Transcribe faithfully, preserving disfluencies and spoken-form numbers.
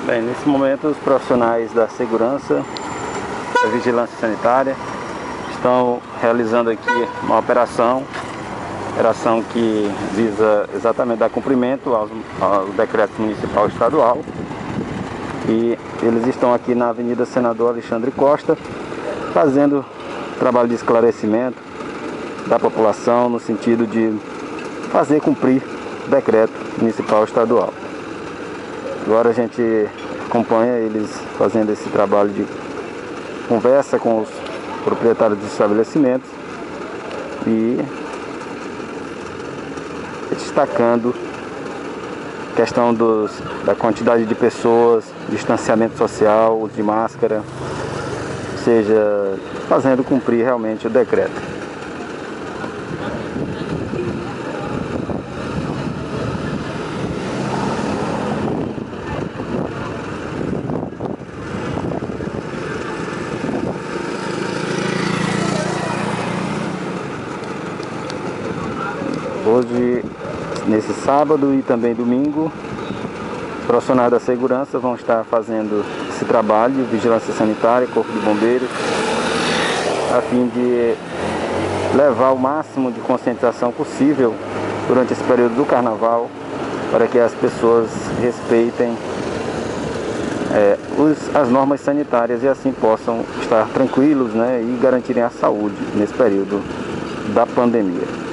Bem, nesse momento os profissionais da segurança, da vigilância sanitária, estão realizando aqui uma operação, operação que visa exatamente dar cumprimento ao, ao decreto municipal e estadual. E eles estão aqui na Avenida Senador Alexandre Costa, fazendo trabalho de esclarecimento da população no sentido de fazer cumprir o decreto municipal e estadual. Agora a gente acompanha eles fazendo esse trabalho de conversa com os proprietários dos estabelecimentos e destacando a questão dos, da quantidade de pessoas, distanciamento social, uso de máscara, ou seja, fazendo cumprir realmente o decreto. Hoje, nesse sábado e também domingo, os profissionais da segurança vão estar fazendo esse trabalho de vigilância sanitária, corpo de bombeiros, a fim de levar o máximo de conscientização possível durante esse período do carnaval, para que as pessoas respeitem é, os, as normas sanitárias e assim possam estar tranquilos, né, e garantirem a saúde nesse período da pandemia.